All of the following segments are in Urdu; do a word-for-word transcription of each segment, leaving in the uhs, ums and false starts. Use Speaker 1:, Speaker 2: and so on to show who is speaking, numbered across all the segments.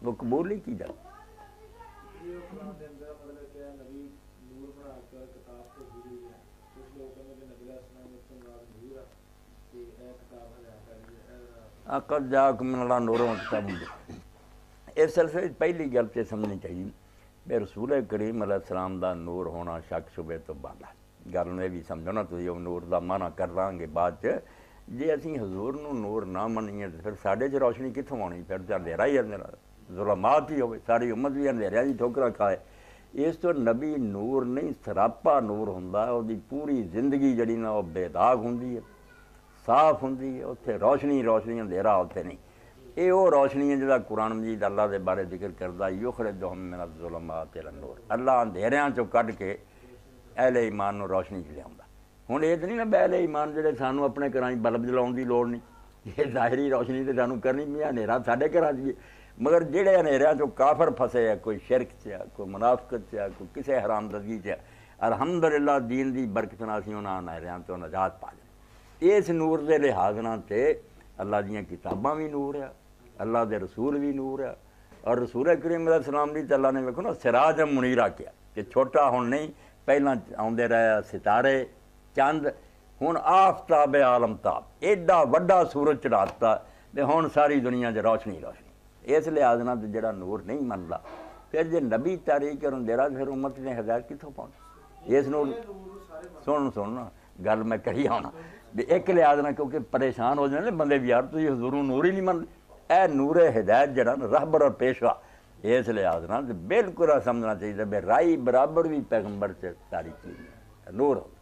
Speaker 1: وہ قبول نہیں کی جاتی۔ قد جاءکم من اللہ نور و کتاب مبین۔ اس سلسلے پہلی گل تو سمجھنی چاہیے کہ رسول کریم علیہ السلام دا نور ہونا شک شبے تو بعد ہے۔ گل نے بھی سمجھو نا، تھی نور دا معنی کر لیں گے بعد چ، جی اسی حضور نو نور نہ منیے تو پھر ساڈے چ روشنی کتوں آنی؟ پھر تو اندھیرا ہی اندھیرا، ظلمات ہی ہوئے، ساری امت بھی اندھیرے کی ٹھوکرا کھائے۔ اس تو نبی نور نہیں سراپا نور ہوندا ہے، وہ پوری زندگی جڑی نا وہ بے داغ ہوندی ہے، صاف ہوندی ہے، اتنے روشنی روشنی اندھیرا اتنے نہیں۔ یہ وہ روشنی ہے جہاں قرآن مجید اللہ دے بارے ذکر کرتا، یخرجہم من الظلمات الی النور، اللہ اندھیریاں چوں کڈ کے اہل ایمان نو روشنی چ لیاوندا۔ ہن یہ تو نہیں نا بے اہل ایمان جڑے سانوں اپنے گھراں بلب جلاؤن دی لوڑ نہیں، یہ ظاہری روشنی تے سانوں کرنی پئی، اندھیرا ساڈے گھراں چ، مگر جڑے اندھیریاں چوں کافر پھسے ہے، کوئی شرک چ ہے، کوئی منافقت چ ہے، کوئی کسے حرام زدگی چ ہے، الحمدللہ دین دی برکت نال اسی انہاں اندھیریاں چوں نجات پا جائے۔ اس نور دے لحاظ نال تے اللہ دیاں کتاباں بھی نور ہے، اللہ دے رسول بھی نور ہے، اور رسول کریم علیہ السلام دی تے اللہ نے ویکھو نا سراج منیرہ کیا کہ چھوٹا ہن نہیں، پہلاں آندے رہے ستارے چند، ہن آفتاب عالم تاب ایڈا وڈا سورج چڑھاتا تے ہن ساری دنیا چ روشنی روشنی۔ اس لحاظ نال جڑا نور نہیں مندا، پھر جے نبی تاریخ اور اندھیرا، پھر امت نے ہدایت کتوں پاؤں؟ اس نور سن سننا گل میں کری ہونا بھی ایک لحاظ نہ، کیونکہ پریشان ہو جانے بندے بھی، یار تھی حضور نور ہی نہیں منتے، اے نور ہدایت جڑا نا رہبر اور پیشوا، اس لحاظ نہ بالکل سمجھنا چاہیے بے رائی برابر بھی پیغمبر سے تاریخ کی نور ہو۔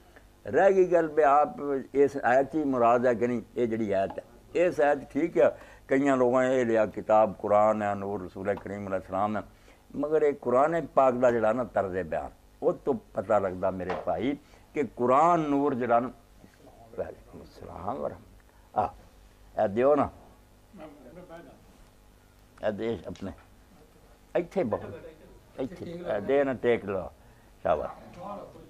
Speaker 1: رہ گئی گل بے آپ اس آیت کی مراد ہے کہ نہیں، یہ جڑی آیت ہے اس آیت ٹھیک ہے، کئی لوگوں نے یہ لیا کتاب قرآن ہے، نور رسول کریم علیہ السلام ہے، مگر یہ قرآن پاک دا جڑا نا طرز بیان وہ تو پتہ لگتا میرے بھائی کہ قرآن نور جڑا نا، وعلیکم السلام ورحمۃ اللہ، اے دیو نا اے دیش اپنے ایتھے بہت ایتھے دے نا ٹیک لو شاباش۔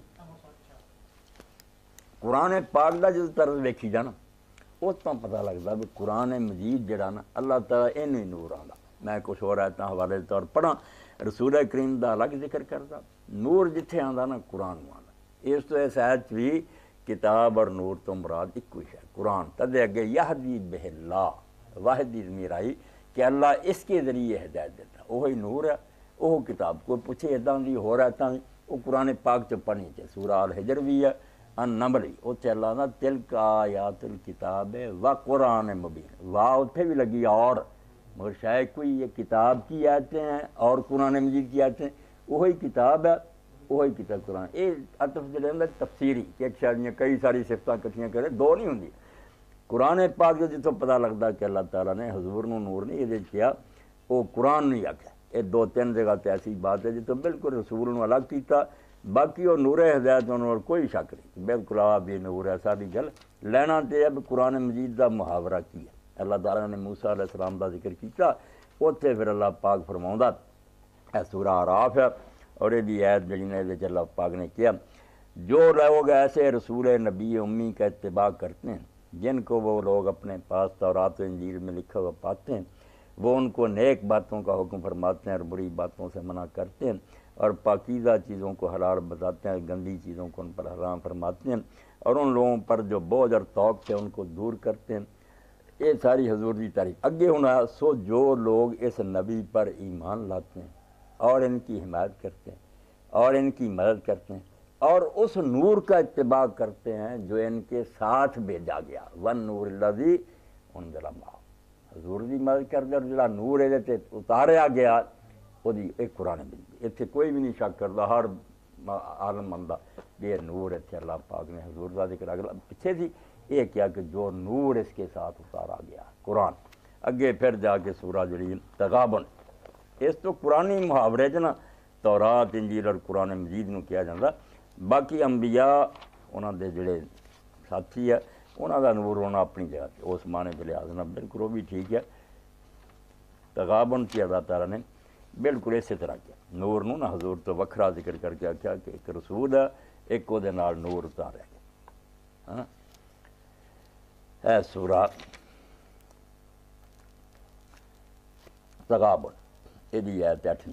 Speaker 1: قرآن پاک دا جس طرز ویکھی جانا اس تو پتہ لگتا بھی قرآن مجید جڑا نا اللہ تعالیٰ اینو ہی نور آندا۔ میں کچھ اور آیتاں حوالے طور پڑھاں، رسول کریم دا الگ ذکر کردا، نور جتھے آندا نا قرآن آندا۔ اس تو اس آیت بھی کتاب اور نور تو مراد ایک ہی ہے قرآن، تدے اگے یہدی بہ اللہ، واحد دی ضمیر آئی کہ اللہ اس کے ذریعے ہدایت دیتا، وہی نور ہے، وہ کتاب کوئی پوچھے اداں دی ہو رہتا بھی وہ قرآن پاک چ پڑھنی چاہیے۔ سورہ الحجر بھی ہے، ان نمبر اتنے اللہ نا تلک آیات الکتاب و قرآن مبین، واہ اتنے بھی لگی اور، مگر شاید کوئی یہ کتاب کی آیتیں ہیں اور قرآن مجید کی آیتیں، وہی کتاب ہے وہی کتاب قرآن۔ یہ عطف جڑے اندر تفسیری کہ ایک شاید کئی ساری صفتاں کٹھیاں کرے، دو نہیں ہوندی۔ قرآن پاک جو جتوں پتہ لگتا کہ اللہ تعالیٰ نے حضور نو نور نہیں یہ کیا، وہ قرآن نہیں آکھیا۔ یہ دو تین جگہ تے ایسی بات ہے جتوں بالکل رسول نو الگ کیتا، باقی وہ نور ہدایت انہوں کوئی شک نہیں، بالکل آپ بھی نور ہے۔ ساری گل لینا تے اب قرآن مجید دا محاورہ کی ہے، اللہ تعالیٰ نے موسیٰ علیہ السلام دا ذکر کیتا، اتنے پھر اللہ پاک فرماؤندا اے سورہ اعراف ہے، اور یہ بھی آیت جڑی نے اللہ پاک نے کیا، جو لوگ ایسے رسول نبی امی کا اتباع کرتے ہیں جن کو وہ لوگ اپنے پاس تورات و انجیل میں لکھا ہوا پاتے ہیں، وہ ان کو نیک باتوں کا حکم فرماتے ہیں اور بری باتوں سے منع کرتے ہیں، اور پاکیزہ چیزوں کو حلال بتاتے ہیں، گندی چیزوں کو ان پر حرام فرماتے ہیں، اور ان لوگوں پر جو بوجھ اور توق سے ان کو دور کرتے ہیں۔ یہ ساری حضور کی تعریف اگے ہونا۔ سو جو لوگ اس نبی پر ایمان لاتے ہیں اور ان کی حمایت کرتے ہیں اور ان کی مدد کرتے ہیں اور اس نور کا اتباع کرتے ہیں جو ان کے ساتھ بھیجا گیا، ون نور الذی انزل معہ، حضور کی مدد کرتے اور جڑا نور یہ اتاریا گیا وہ ایک قرآن مجید، اتنے کوئی بھی نہیں شک کرتا، ہر عالم مندا یہ نور اتنے اللہ پاک نے حضور کا ذکر اگلا پیچھے تھی یہ کیا کہ جو نور اس کے ساتھ اتارا گیا قرآن۔ اگے پھر جا کے سورہ جڑی تغابن، اس تو قرآنی محاورے چ نا تورات انجیل اور قرآن مجید نو کیا جاتا، باقی انبیاء انہاں دے جڑے ساتھی ہے انہاں دا نور ہونا اپنی جگہ تے اس معنی کے لحاظ نال بالکل وہ بھی ٹھیک ہے۔ تغابن کی اللہ تعالیٰ نے بالکل اسی طرح کیا، نور نو نا حضور تو وکھرا ذکر کر کے آخیا کہ ایک رسول ہے، ایک وہ دے نال نور اتاریا گیا۔ ہاں اے سورہ تغابن یہ ایت اٹھویں۔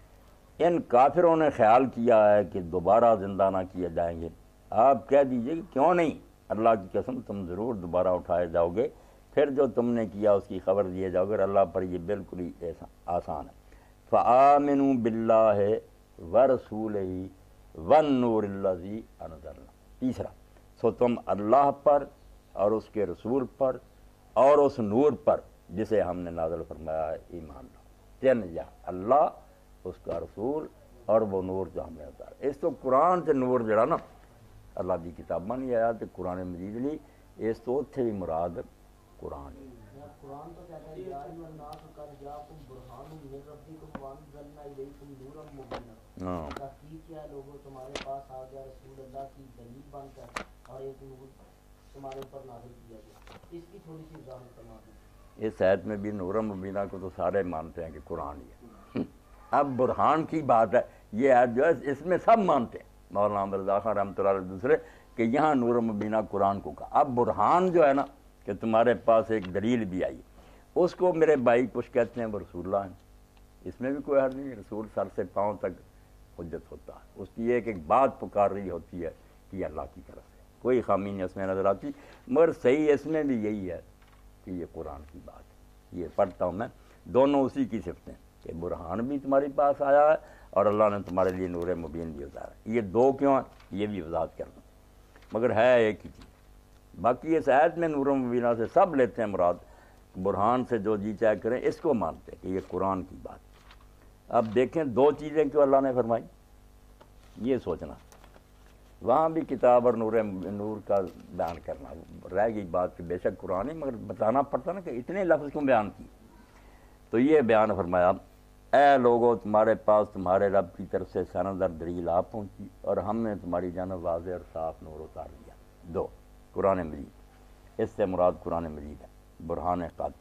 Speaker 1: ان کافروں نے خیال کیا ہے کہ دوبارہ زندہ نہ کیے جائیں گے۔ آپ کہہ دیجئے کہ کیوں نہیں، اللہ کی قسم تم ضرور دوبارہ اٹھائے جاؤ گے، پھر جو تم نے کیا اس کی خبر دیے جاؤ گے، اللہ پر یہ بالکل ہی آسان ہے۔ فآمنوا باللہ ورسولہ والنور الذی انزلنا۔ تیسرا، سو تم اللہ پر اور اس کے رسول پر اور اس نور پر جسے ہم نے نازل فرمایا ہے ایمان لاؤ۔ تین یا اللہ، اس کا رسول اور وہ نور جو ہم نے اتارا۔ اس تو قرآن سے نور جڑا نا اللہ دی کتاباں نہیں آیا تو قرآن مجید لی، اس تو اتھے بھی مراد قرآن ہے۔
Speaker 2: قرآن تو کہتا ہے یا ایھا الناس قد جاءکم برہان من ربکم وانزلنا الیکم نورا مبینا۔ تحقیق کیا لوگوں، تمہارے پاس آ گیا رسول اللہ کی دلیل بن کر اور ایک نور تمہارے اوپر نازل کیا گیا۔ اس کی تھوڑی سی وضاحت فرما دیں۔
Speaker 1: اس آیت میں بھی نورا مبینہ کو تو سارے مانتے ہیں کہ قرآن ہی ہے۔ اب برہان کی بات ہے، یہ آیت جو ہے اس میں سب مانتے ہیں، مولانا احمد رضا خان رحمۃ اللہ علیہ دوسرے، کہ یہاں نور مبینہ قرآن کو کہا۔ اب برہان جو ہے نا کہ تمہارے پاس ایک دلیل بھی آئی، اس کو میرے بھائی کچھ کہتے ہیں وہ رسول اللہ ہیں، اس میں بھی کوئی حرج نہیں، رسول سر سے پاؤں تک حجت ہوتا ہے، اس کی ایک ایک بات پکار رہی ہوتی ہے کہ یہ اللہ کی طرف سے، کوئی خامی نہیں اس میں نظر آتی، مگر صحیح اس میں بھی یہی ہے کہ یہ قرآن کی بات ہے۔ یہ پڑھتا ہوں میں، دونوں اسی کی صفتیں کہ برہان بھی تمہارے پاس آیا ہے اور اللہ نے تمہارے لیے نور مبین بھی اتارا ہے۔ یہ دو کیوں ہیں یہ بھی وضاحت کرنا، مگر ہے ایک ہی چیز۔ باقی اس آیت میں نور مبینہ سے سب لیتے ہیں مراد، برہان سے جو جی چاہے کریں، اس کو مانتے ہیں کہ یہ قرآن کی بات ہے۔ اب دیکھیں دو چیزیں کیوں اللہ نے فرمائی، یہ سوچنا، وہاں بھی کتاب اور نور نور کا بیان کرنا رہ گئی بات کہ بے شک قرآن ہے، مگر بتانا پڑتا نا کہ اتنے لفظ کیوں بیان کی۔ تو یہ بیان فرمایا، اے لوگوں تمہارے پاس تمہارے رب کی طرف سے سند اور دلیل آ پہنچی اور ہم نے تمہاری جانب واضح اور صاف نور اتار دیا۔ دو، قرآن مجید، اس سے مراد قرآن مجید ہے، برہان قاطع۔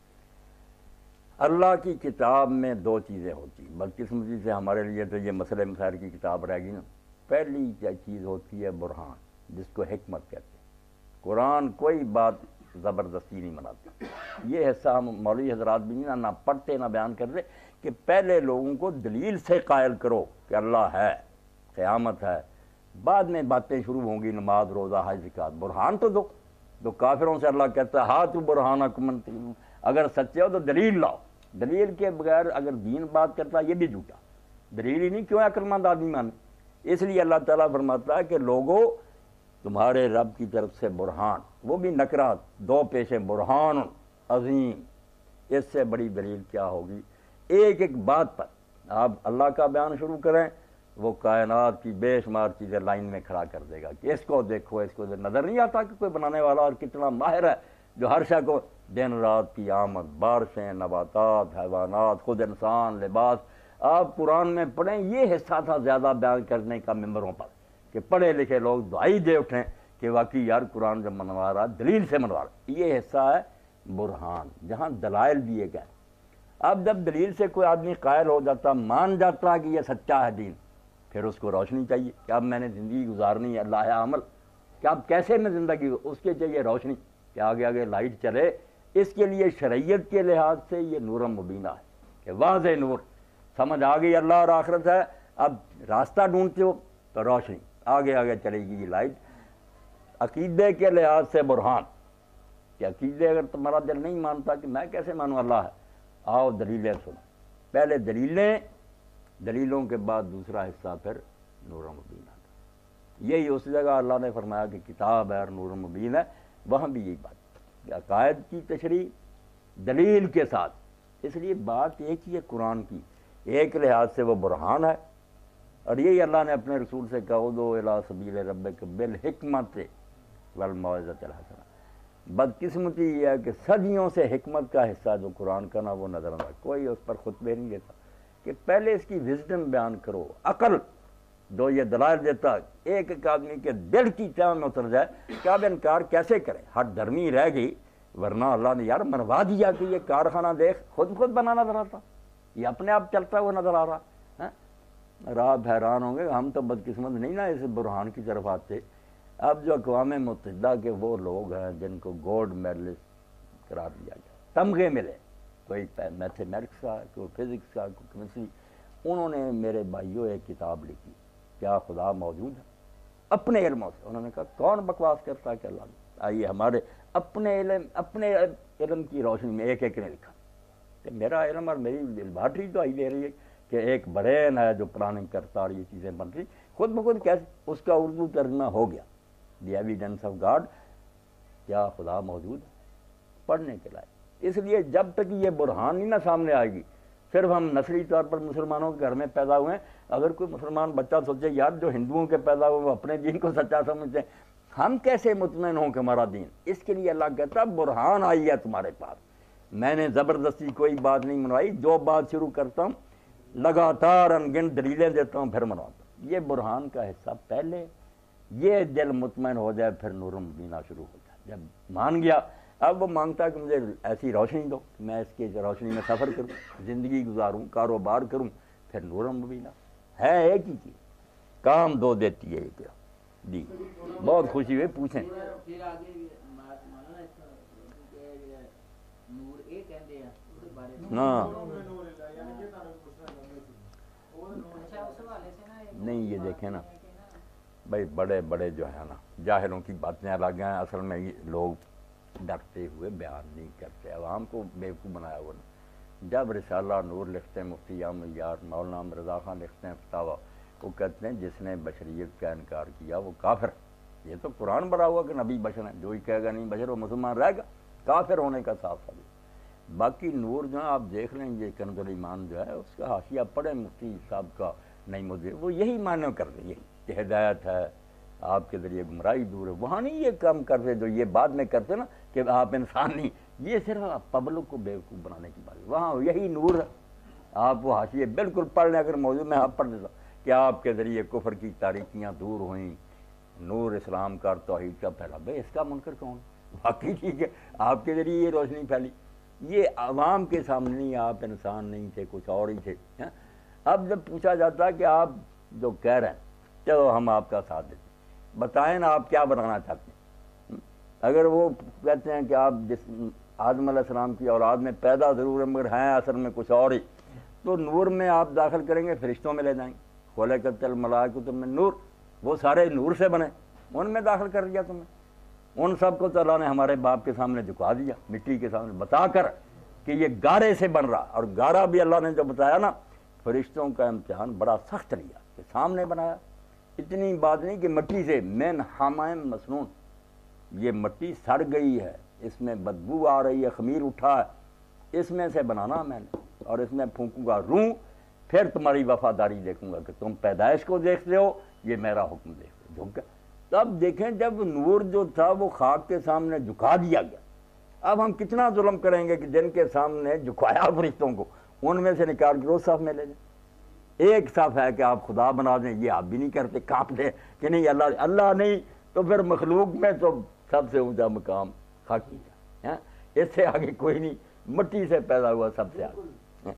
Speaker 1: اللہ کی کتاب میں دو چیزیں ہوتی، بدقسمتی سے ہمارے لیے تو یہ مسئلہ مسائل کی کتاب رہ گئی نا۔ پہلی چیز ہوتی ہے برہان، جس کو حکمت کہتے ہیں۔ قرآن کوئی بات زبردستی نہیں مناتا، یہ حصہ ہم مولوی حضرات بھی نہ نہ پڑھتے نہ بیان کرتے کہ پہلے لوگوں کو دلیل سے قائل کرو کہ اللہ ہے، قیامت ہے، بعد میں باتیں شروع ہوں گی نماز روزہ حج زکات، برہان تو دو۔ تو کافروں سے اللہ کہتا ہے ہاتھ برہانکم، اگر سچے ہو تو دلیل لاؤ، دلیل کے بغیر اگر دین بات کرتا ہے یہ بھی جھوٹا، دلیل ہی نہیں، کیوں عقل مند آدمی مانے۔ اس لیے اللہ تعالیٰ فرماتا ہے کہ لوگوں تمہارے رب کی طرف سے برہان، وہ بھی نکرات، دو پیشیں، برہان عظیم، اس سے بڑی دلیل کیا ہوگی۔ ایک ایک بات پر آپ اللہ کا بیان شروع کریں، وہ کائنات کی بے شمار چیزیں لائن میں کھڑا کر دے گا کہ اس کو دیکھو، اس کو نظر نہیں آتا کہ کوئی بنانے والا اور کتنا ماہر ہے، جو ہر شے کو دن رات کی آمد، بارشیں، نباتات، حیوانات، خود انسان، لباس۔ آپ قرآن میں پڑھیں، یہ حصہ تھا زیادہ بیان کرنے کا ممبروں پر کہ پڑھے لکھے لوگ دعائی دے اٹھیں کہ واقعی یار قرآن جب منوا رہا دلیل سے منوا رہا۔ یہ حصہ ہے برہان، جہاں دلائل دیے گئے۔ اب جب دلیل سے کوئی آدمی قائل ہو جاتا، مان جاتا کہ یہ سچا ہے دین، پھر اس کو روشنی چاہیے کہ اب میں نے زندگی گزارنی ہے اللہ عمل، کہ اب کیسے میں زندگی، اس کے چاہیے روشنی کہ آگے آگے لائٹ چلے۔ اس کے لیے شریعت کے لحاظ سے یہ نور مبینہ ہے کہ واضح نور، سمجھ آ گئی اللہ اور آخرت ہے، اب راستہ ڈھونڈتے ہو تو روشنی، آگے آگے چلے گی یہ لائٹ۔ عقیدے کے لحاظ سے برہان، کہ عقیدے اگر تمہارا دل نہیں مانتا کہ میں کیسے مانوں اللہ ہے، آؤ دلیلیں سنو، پہلے دلیلیں، دلیلوں کے بعد دوسرا حصہ پھر نور مبین آتا۔ یہی اس جگہ اللہ نے فرمایا کہ کتاب ہے اور نور مبین ہے، وہاں بھی یہی بات، عقائد کی تشریح دلیل کے ساتھ۔ اس لیے بات ایک ہی ہے قرآن کی، ایک لحاظ سے وہ برہان ہے، اور یہی اللہ نے اپنے رسول سے کہا ادعو الی سبیل ربک بالحکمت والموعظۃ الحسنہ۔ بدقسمتی یہ ہے کہ صدیوں سے حکمت کا حصہ جو قرآن کا نا وہ نظر آتا، کوئی اس پر خطبے نہیں دیتا کہ پہلے اس کی وزڈم بیان کرو، عقل جو یہ دلائل دیتا ایک ایک آدمی کے دل کی تہ میں اتر جائے کہ اب انکار کیسے کرے، ہٹ دھرمی رہ گئی، ورنہ اللہ نے یار منوا دیا کہ یہ کارخانہ دیکھ خود خود بنا نظر آتا، یہ اپنے آپ چلتا ہوا نظر آ رہا ہے۔ آپ حیران ہوں گے، ہم تو بدقسمت نہیں نا اس برہان کی طرف آتے۔ اب جو اقوام متحدہ کے وہ لوگ ہیں جن کو گولڈ میڈلسٹ قرار دیا گیا، تمغے ملے، کوئی میتھمیٹکس کا، کوئی فزکس کا، کوئی کیمسٹری. انہوں نے میرے بھائیوں ایک کتاب لکھی، کیا خدا موجود ہے؟ اپنے علموں سے. انہوں نے کہا کون بکواس کرتا ہے کہ اللہ نے؟ آئیے ہمارے اپنے علم اپنے علم کی روشنی میں ایک ایک نے لکھا کہ میرا علم اور میری لیبارٹری تو آئی دے رہی ہے کہ ایک برین ہے جو پلاننگ کرتا اور یہ چیزیں بن رہی خود بخود. کیسے؟ اس کا اردو ترجمہ ہو گیا، دی ایویڈنس آف گاڈ، کیا خدا موجود ہے، پڑھنے کے لائق. اس لیے جب تک یہ برہان نہیں نہ سامنے آئے گی، صرف ہم نسلی طور پر مسلمانوں کے گھر میں پیدا ہوئے ہیں. اگر کوئی مسلمان بچہ سوچے یار جو ہندوؤں کے پیدا ہوئے وہ اپنے دین کو سچا سمجھتے ہیں، ہم کیسے مطمئن ہوں کہ ہمارا دین؟ اس کے لیے اللہ کہتا برہان آئی ہے تمہارے پاس. میں نے زبردستی کوئی بات نہیں منوائی، جو بات شروع کرتا ہوں لگاتار انگن دلیلیں دیتا ہوں پھر منواتا ہوں. یہ برہان کا حصہ پہلے، یہ دل مطمئن ہو جائے پھر نور مبینہ شروع ہو جائے. جب مان گیا اب وہ مانگتا ہے کہ مجھے ایسی روشنی دو، میں اس کی روشنی میں سفر کروں، زندگی گزاروں، کاروبار کروں، پھر نور مبینہ ہے ایک ہی چیز، کام دو دیتی ہے. یہ کیا جی بہت خوشی ہوئی، پوچھیں. ہاں نہیں یہ دیکھیں نا بھائی، بڑے بڑے جو ہے نا جاہلوں کی باتیں الگ ہیں. اصل میں یہ لوگ ڈرتے ہوئے بیان نہیں کرتے، عوام کو بیوقوف بنایا ہوا نا. جب رسالہ نور لکھتے ہیں مفتی احمد یار، مولانا رضا خان لکھتے ہیں فتاویٰ، وہ کہتے ہیں جس نے بشریت کا انکار کیا وہ کافر. یہ تو قرآن بڑا ہوا کہ نبی بشر ہیں، جو ہی کہے گا نہیں بشر وہ مسلمان رہے گا، کافر ہونے کا صاف ثابت. باقی نور جو ہے آپ دیکھ لیں، یہ کنز الایمان جو ہے اس کا حاشیہ پڑھیں مفتی صاحب کا، نہیں مجھے وہ یہی معنی کر رہے یہی کہ ہدایت ہے، آپ کے ذریعے گمراہی دور ہے. وہاں نہیں یہ کام کرتے جو یہ بعد میں کرتے نا کہ آپ انسان نہیں، یہ صرف پبلک کو بیوقوف بنانے کی بات ہے. وہاں یہی نور ہے. آپ وہ حاشیے بالکل پڑھ لیں، اگر موجود میں آپ پڑھ دیتا کہ آپ کے ذریعے کفر کی تاریکیاں دور ہوئیں، نور اسلام کا اور توحید کا پھیلا. بھائی اس کا منکر کون؟ واقعی ٹھیک ہے، آپ کے ذریعے یہ روشنی پھیلی. یہ عوام کے سامنے نہیں، آپ انسان نہیں تھے، کچھ اور ہی تھے. اب جب پوچھا جاتا ہے کہ آپ جو کہہ رہے ہیں چلو ہم آپ کا ساتھ دیتے ہیں، بتائیں نا آپ کیا بنانا چاہتے ہیں. اگر وہ کہتے ہیں کہ آپ جس آدم علیہ السلام کی اولاد میں پیدا ضرور ہے مگر ہیں اصل میں کچھ اور ہی، تو نور میں آپ داخل کریں گے، فرشتوں میں لے جائیں گے. خلقت الملائکۃ من نور، وہ سارے نور سے بنے، ان میں داخل کر دیا تمہیں. ان سب کو تو اللہ نے ہمارے باپ کے سامنے جھکا دیا، مٹی کے سامنے بتا کر کہ یہ گارے سے بن رہا. اور گارا بھی اللہ نے جو بتایا نا، فرشتوں کا امتحان بڑا سخت لیا کہ سامنے بنایا. اتنی بات نہیں کہ مٹی سے، من حمائم مسنون، یہ مٹی سڑ گئی ہے، اس میں بدبو آ رہی ہے، خمیر اٹھا ہے، اس میں سے بنانا میں نے، اور اس میں پھونکوں گا روح، پھر تمہاری وفاداری دیکھوں گا کہ تم پیدائش کو دیکھتے ہو، یہ میرا حکم دیکھتے ہو. تب دیکھیں جب نور جو تھا وہ خاک کے سامنے جھکا دیا گیا. اب ہم کتنا ظلم کریں گے کہ جن کے سامنے جھکایا فرشتوں کو، ان میں سے نکال کے وہ صف میں لے جائیں. ایک صف ہے کہ آپ خدا بنا دیں، یہ آپ بھی نہیں کرتے، کانپ دیں کہ نہیں اللہ اللہ نہیں، تو پھر مخلوق میں تو سب سے اونچا مقام خاکی کا. اس سے آگے کوئی نہیں، مٹی سے پیدا ہوا سب سے آگے.